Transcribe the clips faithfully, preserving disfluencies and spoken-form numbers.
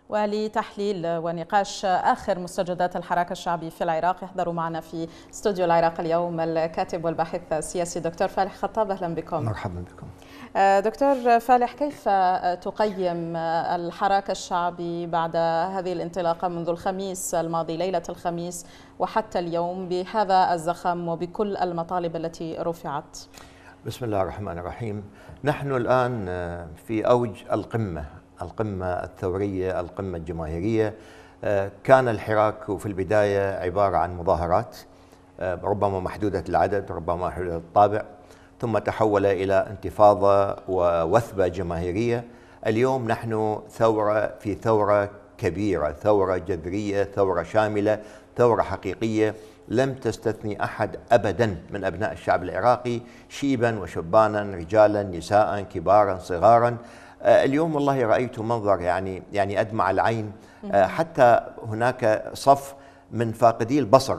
ولتحليل ونقاش آخر مستجدات الحراك الشعبي في العراق يحضر معنا في استوديو العراق اليوم الكاتب والباحث السياسي دكتور فالح خطاب. أهلا بكم. مرحبا بكم. دكتور فالح، كيف تقيم الحراك الشعبي بعد هذه الانطلاقة منذ الخميس الماضي، ليلة الخميس وحتى اليوم، بهذا الزخم وبكل المطالب التي رفعت؟ بسم الله الرحمن الرحيم. نحن الآن في أوج القمة القمة الثورية، القمة الجماهيرية. كان الحراك في البداية عبارة عن مظاهرات ربما محدودة العدد، ربما محدودة الطابع، ثم تحول إلى انتفاضة ووثبة جماهيرية. اليوم نحن ثورة في ثورة كبيرة، ثورة جذرية، ثورة شاملة، ثورة حقيقية لم تستثني أحد أبدا من أبناء الشعب العراقي، شيبا وشبانا، رجالا نساء، كبارا صغارا. اليوم والله رأيت منظر يعني يعني أدمع العين. حتى هناك صف من فاقدي البصر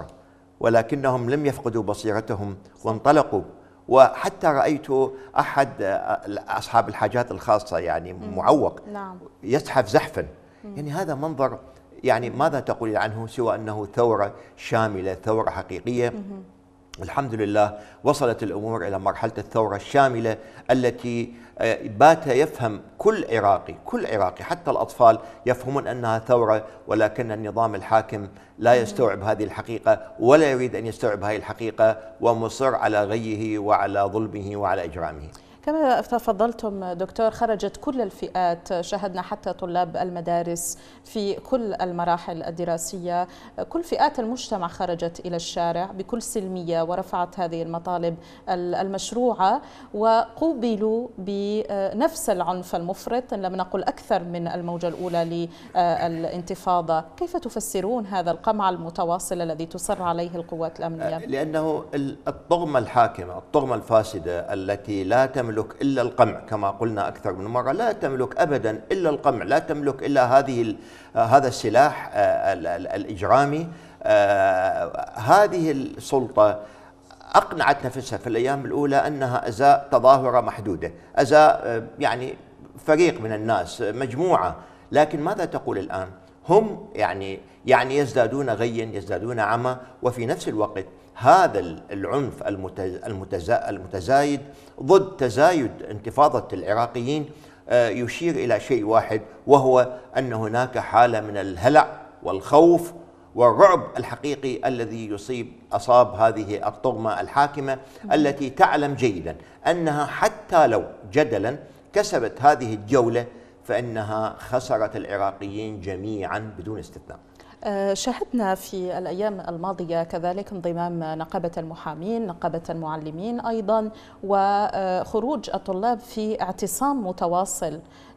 ولكنهم لم يفقدوا بصيرتهم وانطلقوا. وحتى رأيت أحد أصحاب الحاجات الخاصة يعني معوق يزحف زحفا. يعني هذا منظر، يعني ماذا تقول عنه سوى أنه ثورة شاملة، ثورة حقيقية. الحمد لله وصلت الأمور إلى مرحلة الثورة الشاملة التي بات يفهم كل عراقي كل عراقي حتى الأطفال يفهمون أنها ثورة، ولكن النظام الحاكم لا يستوعب هذه الحقيقة ولا يريد أن يستوعب هذه الحقيقة، ومصر على غيه وعلى ظلمه وعلى إجرامه. كما تفضلتم دكتور، خرجت كل الفئات، شاهدنا حتى طلاب المدارس في كل المراحل الدراسية، كل فئات المجتمع خرجت إلى الشارع بكل سلمية ورفعت هذه المطالب المشروعة، وقوبلوا بنفس العنف المفرط إن لم نقل أكثر من الموجة الأولى للانتفاضة. كيف تفسرون هذا القمع المتواصل الذي تصر عليه القوات الأمنية؟ لأنه الطغمة الحاكمة، الطغمة الفاسدة التي لا تملك تملك إلا القمع، كما قلنا أكثر من مرة، لا تملك أبدا إلا القمع، لا تملك إلا هذه هذا السلاح الإجرامي. هذه السلطة أقنعت نفسها في الأيام الأولى أنها أزاء تظاهرة محدودة، أزاء يعني فريق من الناس، مجموعة. لكن ماذا تقول الآن؟ هم يعني يعني يزدادون غيا، يزدادون عمى، وفي نفس الوقت هذا العنف المتزايد ضد تزايد انتفاضة العراقيين يشير إلى شيء واحد، وهو أن هناك حالة من الهلع والخوف والرعب الحقيقي الذي يصيب أصاب هذه الطغمة الحاكمة التي تعلم جيدا أنها حتى لو جدلا كسبت هذه الجولة فإنها خسرت العراقيين جميعا بدون استثناء. شاهدنا في الأيام الماضية كذلك انضمام نقابة المحامين، نقابة المعلمين أيضا، وخروج الطلاب في اعتصام متواصل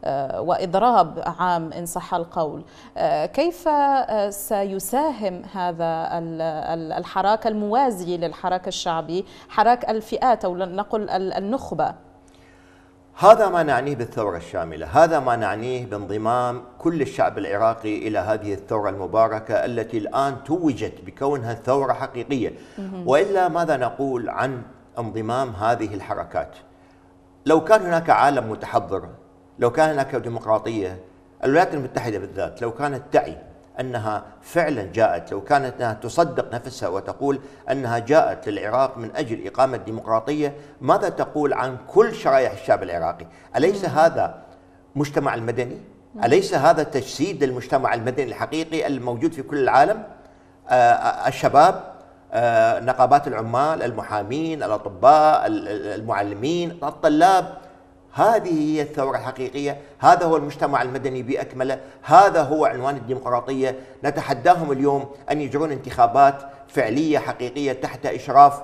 وإضراب عام إن صح القول. كيف سيساهم هذا الحراك الموازي للحراك الشعبي، حراك الفئات أو نقل النخبة؟ هذا ما نعنيه بالثورة الشاملة، هذا ما نعنيه بانضمام كل الشعب العراقي إلى هذه الثورة المباركة التي الآن توجت بكونها ثورة حقيقية. وإلا ماذا نقول عن انضمام هذه الحركات؟ لو كان هناك عالم متحضر، لو كان هناك ديمقراطية، الولايات المتحدة بالذات لو كانت تعي أنها فعلا جاءت، لو كانت أنها تصدق نفسها وتقول أنها جاءت للعراق من أجل إقامة ديمقراطية، ماذا تقول عن كل شرائح الشعب العراقي؟ أليس هذا مجتمع المدني؟ أليس هذا تجسيد للمجتمع المدني الحقيقي الموجود في كل العالم؟ آه الشباب، آه نقابات العمال، المحامين، الأطباء، المعلمين، الطلاب. هذه هي الثورة الحقيقية، هذا هو المجتمع المدني بأكمله، هذا هو عنوان الديمقراطية. نتحداهم اليوم أن يجرون انتخابات فعلية حقيقية تحت إشراف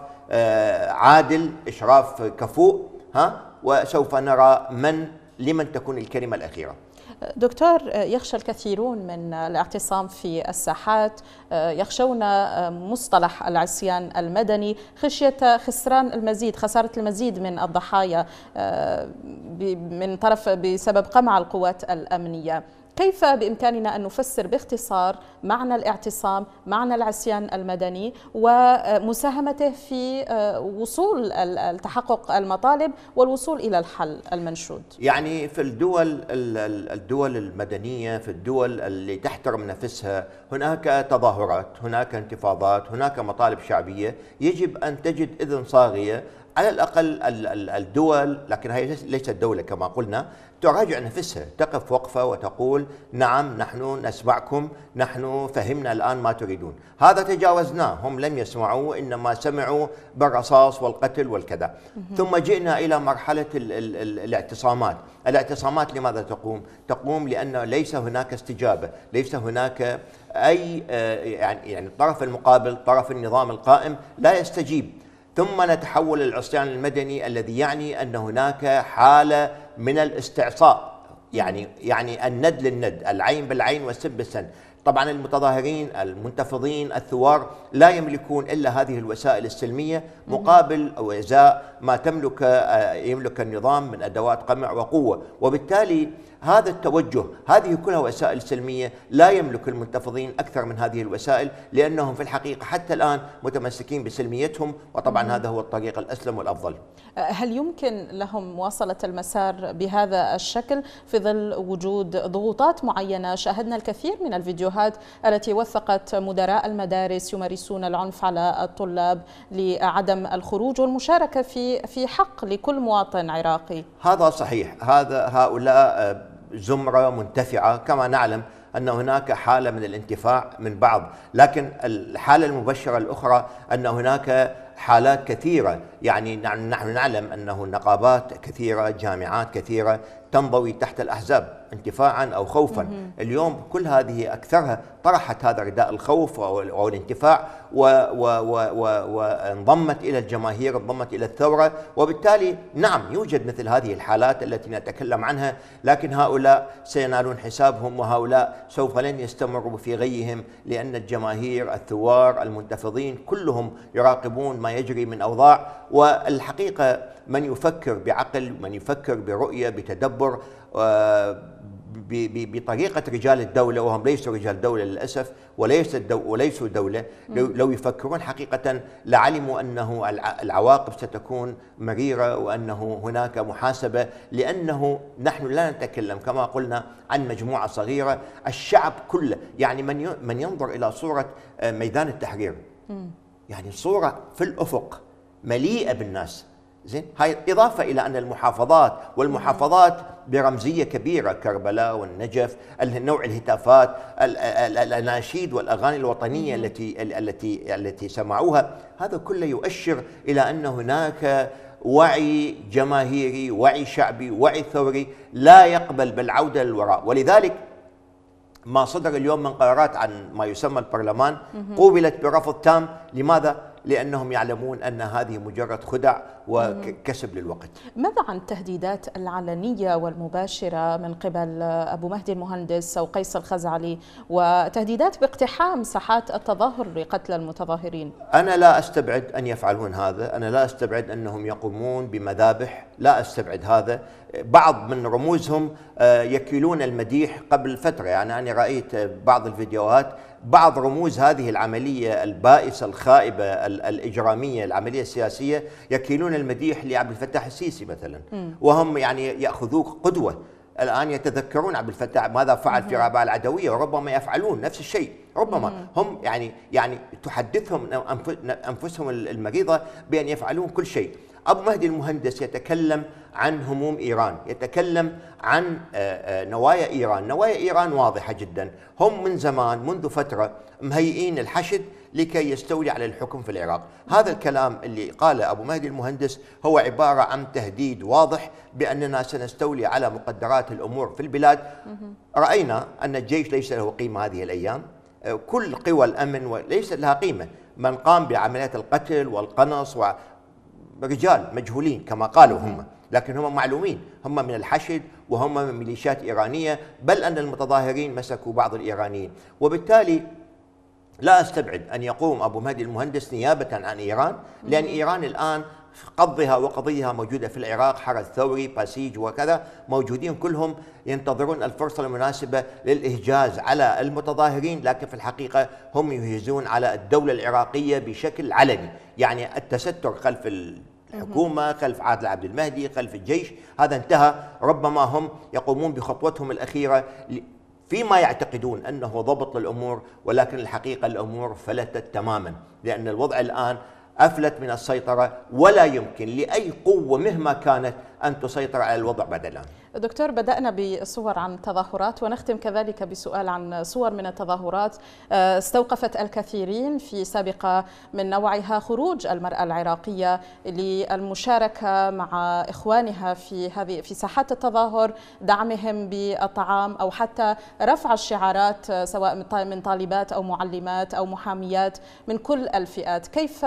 عادل، إشراف كفؤ، ها وسوف نرى من لمن تكون الكلمة الأخيرة. دكتور، يخشى الكثيرون من الاعتصام في الساحات، يخشون مصطلح العصيان المدني خشية خسران المزيد، خسارة المزيد من الضحايا من طرف بسبب قمع القوات الأمنية. كيف بإمكاننا أن نفسر باختصار معنى الاعتصام، معنى العصيان المدني ومساهمته في وصول التحقق المطالب والوصول إلى الحل المنشود؟ يعني في الدول الدول المدنية، في الدول اللي تحترم نفسها، هناك تظاهرات، هناك انتفاضات، هناك مطالب شعبية، يجب أن تجد إذن صاغية على الأقل. الدول، لكن هي ليست دولة كما قلنا، تراجع نفسها، تقف وقفة وتقول نعم نحن نسمعكم، نحن فهمنا الآن ما تريدون. هذا تجاوزناه، هم لم يسمعوا، إنما سمعوا بالرصاص والقتل والكذا. ثم جئنا إلى مرحلة ال ال ال الاعتصامات. الاعتصامات لماذا تقوم؟ تقوم لأن ليس هناك استجابة، ليس هناك أي يعني يعني الطرف المقابل، طرف النظام القائم لا يستجيب. ثم نتحول للعصيان المدني الذي يعني أن هناك حالة من الاستعصاء، يعني يعني الند للند، العين بالعين والسن بالسن. طبعا المتظاهرين، المنتفضين، الثوار لا يملكون إلا هذه الوسائل السلمية مقابل أو إزاء ما تملك يملك النظام من أدوات قمع وقوة. وبالتالي هذا التوجه، هذه كلها وسائل سلمية، لا يملك المنتفضين أكثر من هذه الوسائل، لأنهم في الحقيقة حتى الآن متمسكين بسلميتهم، وطبعا هذا هو الطريق الأسلم والأفضل. هل يمكن لهم مواصلة المسار بهذا الشكل في ظل وجود ضغوطات معينة؟ شاهدنا الكثير من الفيديوهات التي وثقت مدراء المدارس يمارسون العنف على الطلاب لعدم الخروج والمشاركة في في حق لكل مواطن عراقي. هذا صحيح، هذا هؤلاء زمرة منتفعة، كما نعلم أن هناك حالة من الانتفاع من بعض، لكن الحالة المبشرة الأخرى أن هناك حالات كثيرة. يعني نحن نعلم أنه نقابات كثيرة، جامعات كثيرة تنضوي تحت الأحزاب انتفاعا أو خوفا. اليوم كل هذه أكثرها طرحت هذا رداء الخوف أو الانتفاع وانضمت إلى الجماهير، انضمت إلى الثورة. وبالتالي نعم يوجد مثل هذه الحالات التي نتكلم عنها، لكن هؤلاء سينالون حسابهم، وهؤلاء سوف لن يستمروا في غيهم، لأن الجماهير، الثوار، المنتفضين كلهم يراقبون ما يجري من أوضاع. والحقيقة من يفكر بعقل، من يفكر برؤية، بتدبر، بطريقة رجال الدولة، وهم ليسوا رجال دولة للأسف، وليسوا دولة، لو يفكرون حقيقة لعلموا أنه العواقب ستكون مريرة، وأنه هناك محاسبة. لأنه نحن لا نتكلم كما قلنا عن مجموعة صغيرة، الشعب كله. يعني من من ينظر إلى صورة ميدان التحرير، يعني صورة في الأفق مليئة بالناس، زين. هاي إضافة إلى أن المحافظات والمحافظات برمزية كبيرة، كربلاء والنجف، نوع الهتافات، الأناشيد والأغاني الوطنية التي التي التي سمعوها، هذا كله يؤشر إلى أن هناك وعي جماهيري، وعي شعبي، وعي ثوري لا يقبل بالعودة للوراء. ولذلك ما صدر اليوم من قرارات عن ما يسمى البرلمان قوبلت برفض تام. لماذا؟ لأنهم يعلمون أن هذه مجرد خدع وكسب للوقت. ماذا عن التهديدات العلنية والمباشرة من قبل أبو مهدي المهندس أو قيس الخزعلي، وتهديدات باقتحام ساحات التظاهر لقتل المتظاهرين؟ أنا لا أستبعد أن يفعلون هذا، أنا لا أستبعد أنهم يقومون بمذابح، لا أستبعد هذا. بعض من رموزهم يكيلون المديح قبل فترة، يعني أنا رأيت بعض الفيديوهات، بعض رموز هذه العملية البائسة الخائبة الإجرامية، العملية السياسية، يكيلون المديح لعبد الفتاح السيسي مثلا، وهم يعني يأخذوه قدوة. الآن يتذكرون عبد الفتاح ماذا فعل في رابعة العدوية، وربما يفعلون نفس الشيء. ربما هم يعني يعني تحدثهم أنفسهم المريضة بأن يفعلون كل شيء. أبو مهدي المهندس يتكلم عن هموم إيران، يتكلم عن نوايا إيران. نوايا إيران واضحة جدا، هم من زمان منذ فترة مهيئين الحشد لكي يستولي على الحكم في العراق. هذا الكلام اللي قاله أبو مهدي المهندس هو عبارة عن تهديد واضح بأننا سنستولي على مقدرات الأمور في البلاد. رأينا أن الجيش ليس له قيمة هذه الأيام، كل قوى الأمن ليس لها قيمة. من قام بعمليات القتل والقنص ورجال مجهولين كما قالوا هم، لكن هم معلومين، هم من الحشد وهم من ميليشيات إيرانية، بل أن المتظاهرين مسكوا بعض الإيرانيين. وبالتالي لا أستبعد أن يقوم أبو مهدي المهندس نيابة عن إيران، لأن إيران الآن قضها وقضيها موجودة في العراق، حرس ثوري، باسيج وكذا، موجودين كلهم ينتظرون الفرصة المناسبة للإهجاز على المتظاهرين، لكن في الحقيقة هم يهجزون على الدولة العراقية بشكل علني. يعني التستر خلف الحكومة، خلف عادل عبد المهدي، خلف الجيش، هذا انتهى. ربما هم يقومون بخطوتهم الأخيرة فيما يعتقدون أنه ضبط للأمور، ولكن الحقيقة الأمور فلتت تماما، لأن الوضع الآن أفلت من السيطرة، ولا يمكن لأي قوة مهما كانت أن تسيطر على الوضع بعد الآن. دكتور، بدأنا بصور عن تظاهرات ونختم كذلك بسؤال عن صور من التظاهرات استوقفت الكثيرين في سابقة من نوعها، خروج المرأة العراقية للمشاركة مع إخوانها في هذه في ساحات التظاهر، دعمهم بالطعام أو حتى رفع الشعارات سواء من طالبات أو معلمات أو محاميات من كل الفئات. كيف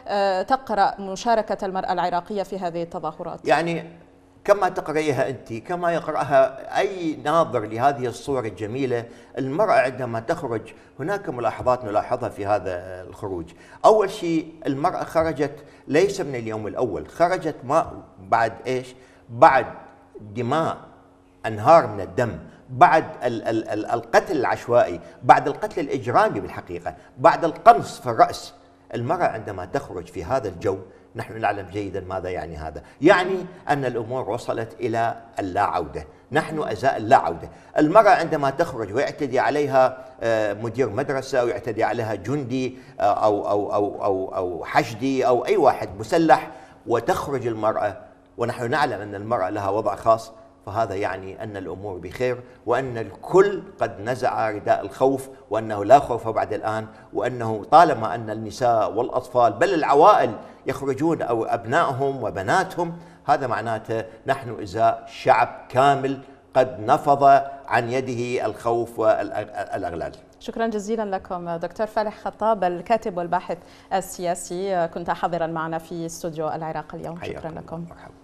تقرأ مشاركة المرأة العراقية في هذه التظاهرات؟ يعني كما تقرأيها أنت، كما يقرأها أي ناظر لهذه الصور الجميلة، المرأة عندما تخرج هناك ملاحظات نلاحظها في هذا الخروج. أول شيء المرأة خرجت ليس من اليوم الأول، خرجت ما بعد إيش؟ بعد دماء، أنهار من الدم، بعد ال ال ال القتل العشوائي، بعد القتل الإجرامي بالحقيقة، بعد القنص في الرأس. المرأة عندما تخرج في هذا الجو نحن نعلم جيدا ماذا يعني هذا، يعني أن الأمور وصلت إلى اللا عودة، نحن أزاء اللا عودة. المرأة عندما تخرج ويعتدي عليها مدير مدرسة أو يعتدي عليها جندي أو, أو, أو, أو, أو حشدي أو أي واحد مسلح، وتخرج المرأة ونحن نعلم أن المرأة لها وضع خاص، فهذا يعني أن الأمور بخير، وأن الكل قد نزع رداء الخوف، وأنه لا خوف بعد الآن، وأنه طالما أن النساء والأطفال بل العوائل يخرجون أو أبنائهم وبناتهم، هذا معناته نحن إزاء شعب كامل قد نفض عن يده الخوف والأغلال. شكرا جزيلا لكم دكتور فالح خطاب، الكاتب والباحث السياسي، كنت حاضرا معنا في استوديو العراق اليوم. شكرا لكم. مرحبا.